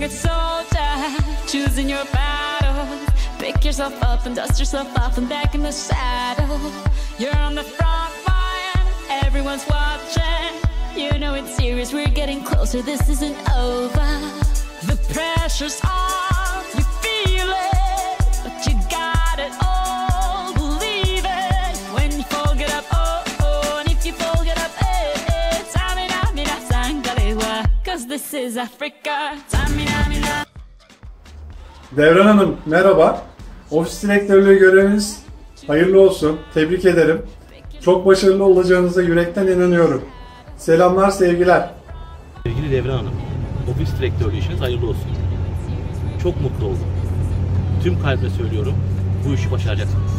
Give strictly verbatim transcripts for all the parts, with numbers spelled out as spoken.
a good soldier, choosing your battles. Pick yourself up and dust yourself off and back in the saddle. You're on the front line, everyone's watching. You know it's serious, we're getting closer, this isn't over. The pressure's on, you feel it, but you got it all, believe it. When you fall, get up, oh, oh, and if you fall, get up, eh, eh. Tamina, mina, sangalewa, cause this is Africa. Tamina, mina. Devran Hanım merhaba. Ofis direktörlüğü göreviniz hayırlı olsun. Tebrik ederim. Çok başarılı olacağınıza yürekten inanıyorum. Selamlar, sevgiler. Sevgili Devran Hanım, ofis direktörlüğü işiniz hayırlı olsun. Çok mutlu oldum. Tüm kalple söylüyorum, bu işi başaracaksınız.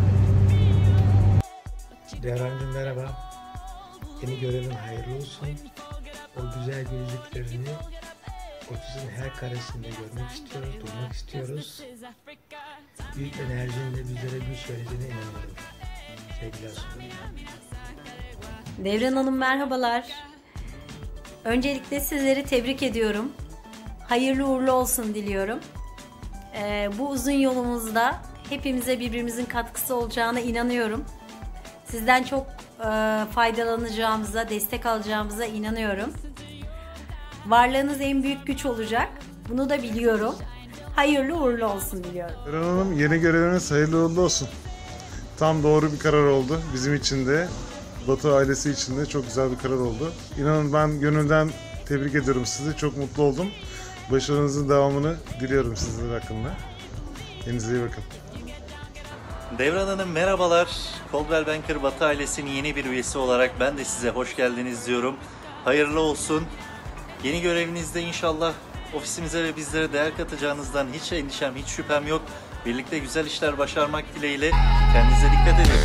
Devrancığım merhaba. Yeni görevin hayırlı olsun. O güzel gözlüklerini ofisin her karesinde görmek istiyoruz, duymak istiyoruz. Büyük enerjinle bizlere güç vereceğine inanıyorum. Sevgiler sunuyorum. Devran Hanım merhabalar. Öncelikle sizleri tebrik ediyorum. Hayırlı uğurlu olsun diliyorum. Ee, bu uzun yolumuzda hepimize birbirimizin katkısı olacağına inanıyorum. Sizden çok e, faydalanacağımıza, destek alacağımıza inanıyorum. Varlığınız en büyük güç olacak. Bunu da biliyorum. Hayırlı uğurlu olsun diliyorum. Devran Hanım yeni göreviniz hayırlı uğurlu olsun. Tam doğru bir karar oldu. Bizim için de, Batu ailesi için de çok güzel bir karar oldu. İnanın ben gönülden tebrik ediyorum sizi. Çok mutlu oldum. Başarınızın devamını diliyorum sizler hakkında. Kendinize iyi bakın. Devran Hanım merhabalar. Coldwell Banker Batı ailesinin yeni bir üyesi olarak ben de size hoş geldiniz diyorum. Hayırlı olsun. Yeni görevinizde inşallah ofisimize ve bizlere değer katacağınızdan hiç endişem, hiç şüphem yok. Birlikte güzel işler başarmak dileğiyle kendinize dikkat edin.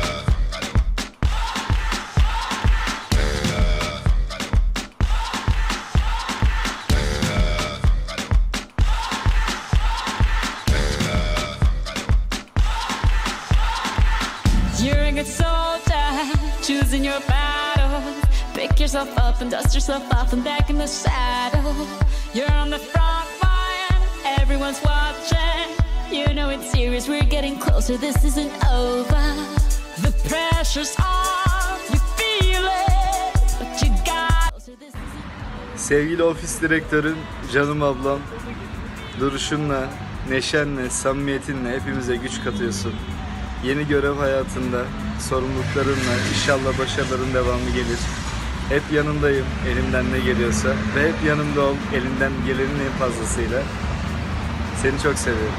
You're a good soldier, choosing your battles. Pick yourself up and dust yourself off and back in the saddle. You're on the front line, everyone's watching. You know it's serious, we're getting closer, this isn't over. The pressure's on, you feel it, but you got closer, this isn't. Sevgili ofis direktörüm, canım ablam, duruşunla, neşenle, samimiyetinle hepimize güç katıyorsun. Yeni görev hayatında, sorumluluklarınla inşallah başarıların devamı gelir. Hep yanındayım, elimden ne geliyorsa ve hep yanımda ol, elinden gelenin en fazlasıyla. Seni çok seviyorum.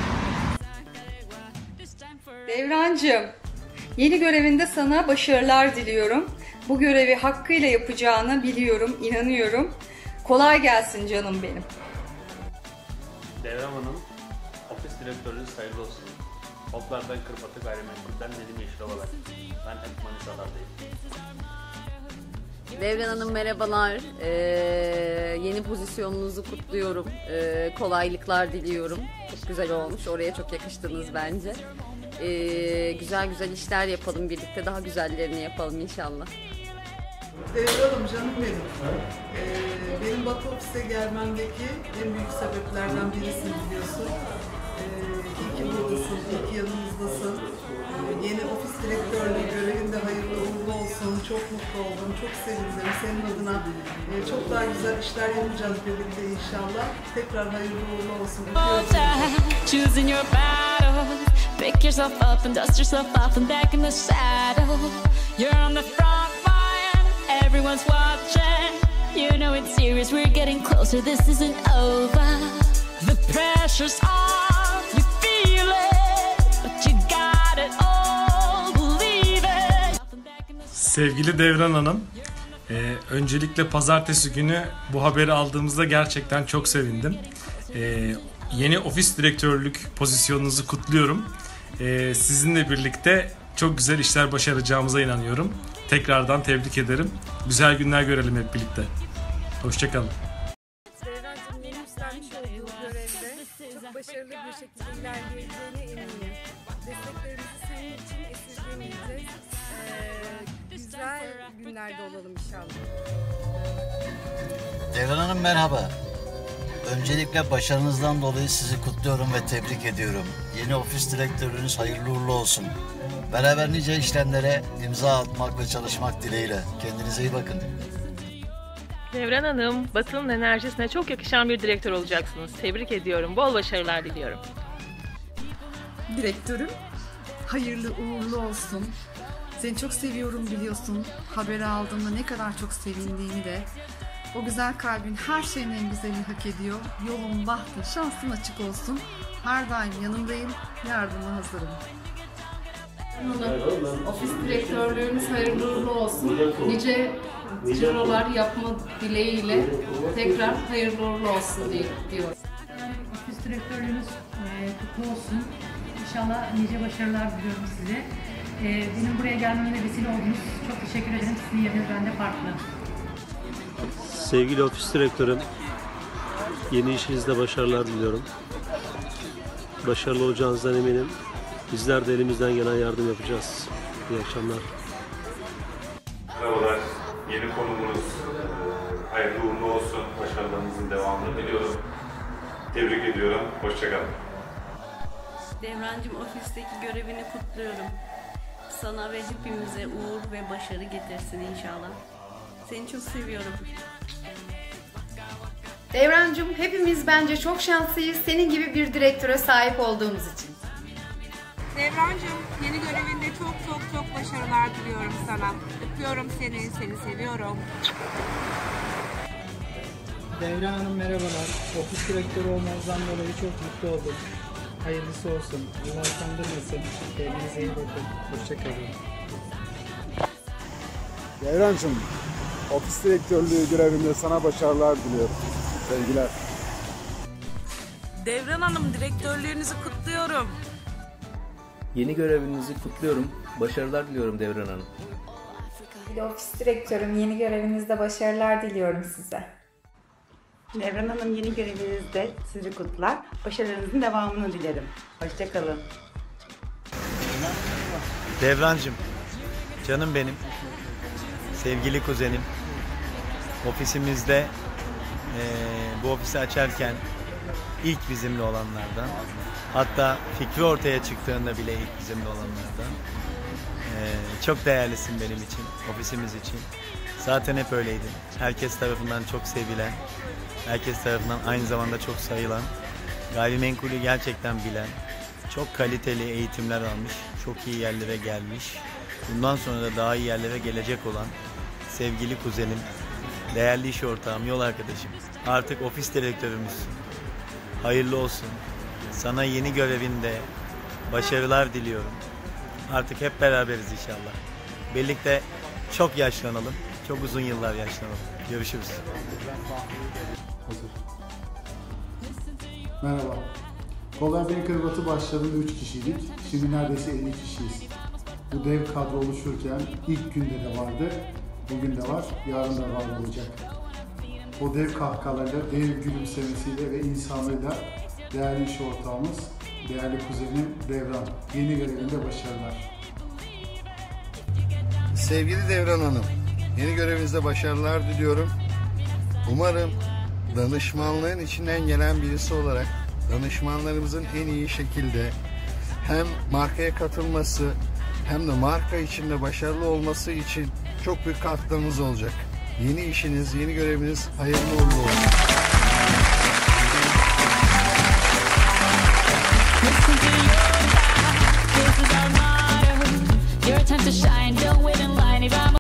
Devrancığım, yeni görevinde sana başarılar diliyorum. Bu görevi hakkıyla yapacağını biliyorum, inanıyorum. Kolay gelsin canım benim. Devran Hanım, ofis direktörlüğü hayırlı olsun. Coldwell Banker Batı Gayrimenkul'den Nedim Yeşilovalar. Ben hep Manisalardayım. Devran Hanım merhabalar. Ee, yeni pozisyonunuzu kutluyorum. Ee, kolaylıklar diliyorum. Çok güzel olmuş. Oraya çok yakıştınız bence. Ee, güzel güzel işler yapalım birlikte. Daha güzellerini yapalım inşallah. Devran'ım canım benim. Ee, benim Batı ofise gelmemdeki en büyük sebeplerden birisini biliyorsun. Ee, iyi ki buradasın, iyi ki yanımızdasın. Ee, yeni ofis direktörlüğü görevinde hayırlı uğurlu olsun. Çok mutlu oldum, çok sevindim. Senin adına e, çok daha güzel işler yapacağız birlikte inşallah. Tekrar hayırlı uğurlu olsun. Choosing your battles, pick yourself up and dust yourself off and back in the saddle. You're on the front line, everyone's watching. You know it's serious, we're getting closer, this isn't over. The pressure's on, you feel it, but you got it all, believe it. Sevgili Devran Hanım, e, öncelikle pazartesi günü bu haberi aldığımızda gerçekten çok sevindim. E, yeni ofis direktörlük pozisyonunuzu kutluyorum. E, sizinle birlikte çok güzel işler başaracağımıza inanıyorum. Tekrardan tebrik ederim. Güzel günler görelim hep birlikte. Hoşçakalın. Devrancığım yeni üstlenmiş olduğu görevde çok başarılı bir şekilde ilerleyeceğine eminim. Desteklerimizi senin için esirgemeyeceğiz. Ee, güzel günlerde olalım inşallah. Devran Hanım merhaba. Öncelikle başarınızdan dolayı sizi kutluyorum ve tebrik ediyorum. Yeni ofis direktörünüz hayırlı uğurlu olsun. Beraber nice işlemlere imza atmak ve çalışmak dileğiyle. Kendinize iyi bakın. Devran Hanım, Batı'nın enerjisine çok yakışan bir direktör olacaksınız. Tebrik ediyorum. Bol başarılar diliyorum. Direktörüm, hayırlı uğurlu olsun. Seni çok seviyorum biliyorsun. Haberi aldığımda ne kadar çok sevindiğimi de. O güzel kalbin her şeyin en güzelini hak ediyor. Yolun, bahtın, şansın açık olsun. Her daim yanındayım, yardıma hazırım. Ofis direktörlüğünüz hayırlı uğurlu olsun. Nice cirolar yapma dileğiyle tekrar hayırlı uğurlu olsun diyorum. Ofis direktörlüğünüz e, kutlu olsun. İnşallah nice başarılar diliyorum size. E, benim buraya gelmemde vesile oldunuz. Çok teşekkür ederim. Sizin yeriniz bende farklı. Sevgili ofis direktörüm, yeni işinizde başarılar diliyorum. Başarılı olacağınızdan eminim. Bizler de elimizden gelen yardım yapacağız. İyi akşamlar. Merhabalar, yeni konuğumuz hayırlı uğurlu olsun. Başarılarınızın devamını diliyorum. Tebrik ediyorum. Hoşçakalın. Devrancığım, ofisteki görevini kutluyorum. Sana ve hepimize uğur ve başarı getirsin inşallah. Seni çok seviyorum. Devrancığım, hepimiz bence çok şanslıyız senin gibi bir direktöre sahip olduğumuz için. Devrancığım, yeni görevinde çok çok çok başarılar diliyorum sana. Öpüyorum seni, seni seviyorum. Devran Hanım merhabalar. Ofis direktörü olmanızdan dolayı çok mutlu oldum. Hayırlısı olsun. Allah utandırmasın. Kendinize iyi bakın. Hoşçakalın. Devrancığım, ofis direktörlüğü görevinde sana başarılar diliyorum. Sevgiler. Devran Hanım, direktörlüğünüzü kutluyorum. Yeni görevinizi kutluyorum. Başarılar diliyorum Devran Hanım. Ofis direktörüm, yeni görevinizde başarılar diliyorum size. Devran Hanım, yeni görevinizde sizi kutlar. Başarılarınızın devamını dilerim. Hoşçakalın. Devrancığım, canım benim, sevgili kuzenim, ofisimizde e, bu ofisi açarken ilk bizimle olanlardan, hatta fikri ortaya çıktığında bile ilk bizimle olanlardan. Ee, çok değerlisin benim için, ofisimiz için. Zaten hep öyleydin. Herkes tarafından çok sevilen, herkes tarafından aynı zamanda çok sayılan, gayrimenkulü gerçekten bilen, çok kaliteli eğitimler almış, çok iyi yerlere gelmiş, bundan sonra da daha iyi yerlere gelecek olan sevgili kuzenim, değerli iş ortağım, yol arkadaşım. Artık ofis direktörümüzsün. Hayırlı olsun. Sana yeni görevinde başarılar diliyorum. Artık hep beraberiz inşallah. Birlikte çok yaşlanalım. Çok uzun yıllar yaşlanalım. Görüşürüz. Hazır. Merhaba. Coldwell Banker Batı başladığında üç kişiydik. Şimdi neredeyse elli kişiyiz. Bu dev kadro oluşurken ilk günde de vardı. Bugün de var. Yarın da var olacak. O dev kahkahalarıyla, dev gülümsemesiyle ve insanlığıyla değerli iş ortağımız, değerli kuzenim Devran. Yeni görevinde başarılar. Sevgili Devran Hanım, yeni görevinizde başarılar diliyorum. Umarım danışmanlığın içinden gelen birisi olarak danışmanlarımızın en iyi şekilde hem markaya katılması hem de marka içinde başarılı olması için çok büyük katkılarınız olacak. Yeni işiniz, yeni göreviniz hayırlı uğurlu olsun. Your time to shine, don't wait in line. If I'm